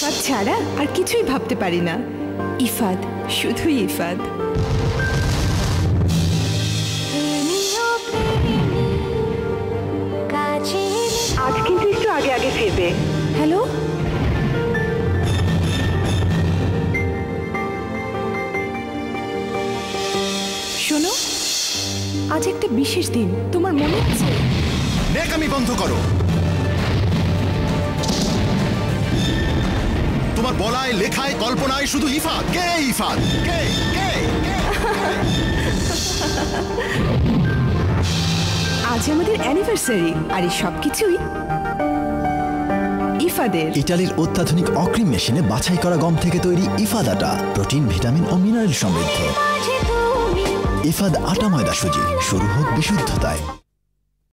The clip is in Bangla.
ইফাদ ছাড়া আর কিছুই ভাবতে পারি না। ইফাদ, শুধুই ইফাদ। আজ কিন্তু একটু আগে আগে ফিরবে। হ্যালো, শোনো, আজ একটা বিশেষ দিন, তোমার মনে আছে? নেকামি বন্ধ করো। তোমার বলায়, লেখায়, কল্পনায় শুধু ইফাদ। কে ইফাদ? কে কে? আজ আমাদের অ্যানিভার্সারি, আর এই সবকিছুই ইফাদের। ইটালির অত্যাধুনিক অক্রিম মেশিনে বাছাই করা গম থেকে তৈরি ইফাদ আটা প্রোটিন, ভিটামিন ও মিনারেল সমৃদ্ধ। ইফাদ আটা ময়দা সুজি, শুরু হোক বিশুদ্ধতায়।